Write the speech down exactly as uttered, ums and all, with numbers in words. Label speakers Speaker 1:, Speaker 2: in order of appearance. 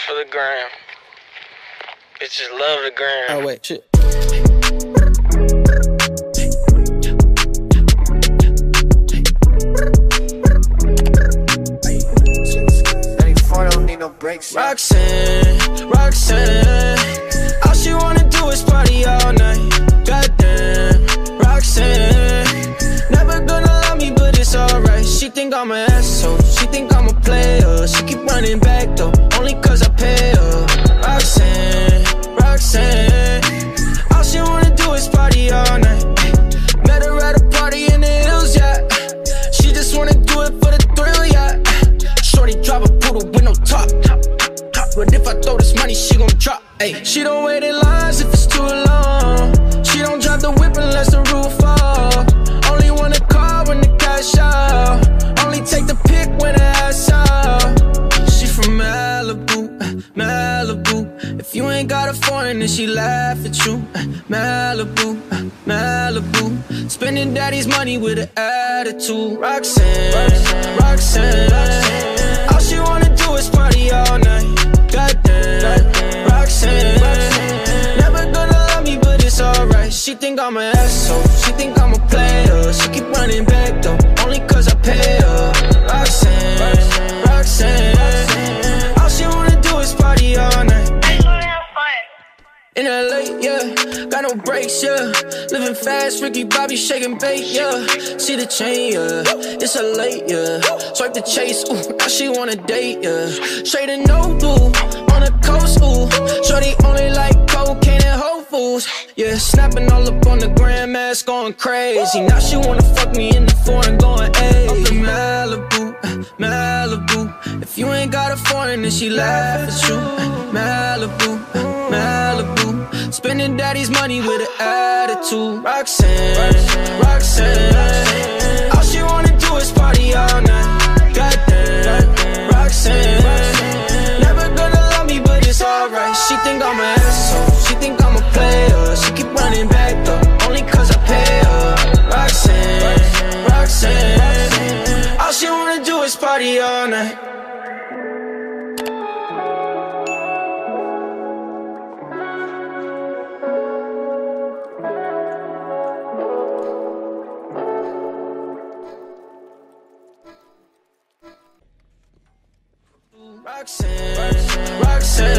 Speaker 1: for the gram. Bitches love the gram.
Speaker 2: Oh, wait, shit.
Speaker 3: ninety-four don't need no breaks.
Speaker 2: Roxanne, Roxanne, all she wanna do is party all night. Goddamn, Roxanne, never gonna love me, but it's alright. She think I'm an asshole, she think I'm a player. She keep running back though, only cause I pay her. Roxanne, Roxanne, all she wanna do is party all night. Met her at a party in the hills, yeah. She just wanna do it for the thrill, yeah. Shorty drive a poodle with no top. But if I throw this money, she gon' drop. Ay. She don't wait in lines if it's too long. She don't drive the whip unless the roof fall. Only wanna call when the cash out. Only take the pic when the ass out. She from Malibu, Malibu. If you ain't got a foreign, then she laugh at you. Malibu, Malibu. Spending daddy's money with an attitude. Roxanne, Roxanne, Roxanne, Roxanne. All she wanna do is party all night. Goddamn, Roxanne, Roxanne, never gonna love me, but it's alright. She think I'm an asshole, she think I'm a player. She keep running back though, only cause I pay her. Roxanne, Roxanne, Roxanne, all she wanna do is party all night. In L A, yeah, got no brakes, yeah. Living fast, Ricky Bobby shaking bait, yeah. See the chain, yeah, it's a late, yeah. Swipe the chase, ooh, now she wanna date, yeah. Straight and no blue, on the coast, ooh. Shorty only like cocaine and Whole Foods, yeah. Snapping all up on the grandmas, going crazy. Now she wanna fuck me in the foreign, going ayy. Up in Malibu, Malibu. If you ain't got a foreign, then she laugh at you. Malibu, Malibu. Spending daddy's money with an attitude. Roxanne, Roxanne, Roxanne, all she wanna do is party all night. Goddamn, Roxanne, Roxanne, never gonna love me, but it's alright. She think I'm an asshole, she think I'm a player. She keep running back though, only cause I pay her. Roxanne, Roxanne, Roxanne, all she wanna do is party all night. Roxanne, Roxanne,